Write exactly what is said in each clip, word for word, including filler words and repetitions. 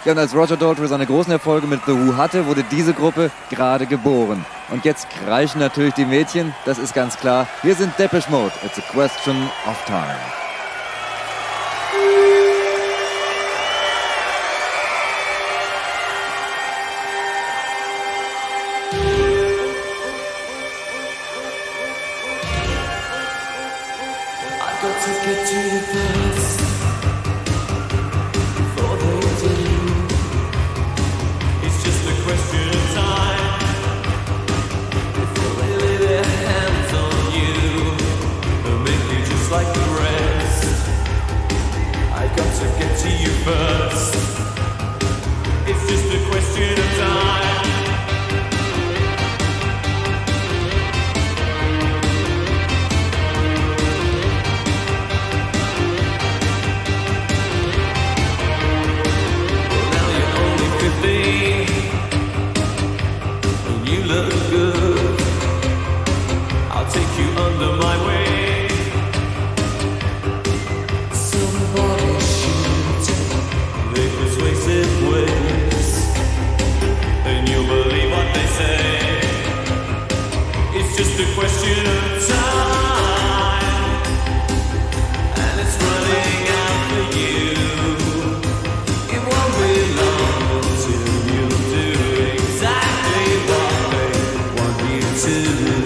Ja, und als Roger Daltrey seine großen Erfolge mit The Who hatte, wurde diese Gruppe gerade geboren. Und jetzt kreischen natürlich die Mädchen, das ist ganz klar. Wir sind Depeche Mode, it's a question of time. To get to you first, before they do. It's just a question of time, before they lay their hands on you and make you just like the rest. I've got to get to you first. It's just a question of time. Under my wing, somebody shoot the persuasive ways, and you'll believe what they say. It's just a question of time, and it's running out for you. It won't be long till you do exactly what they want you to do.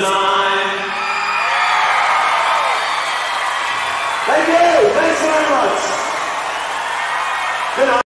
Thank you. Thanks very much.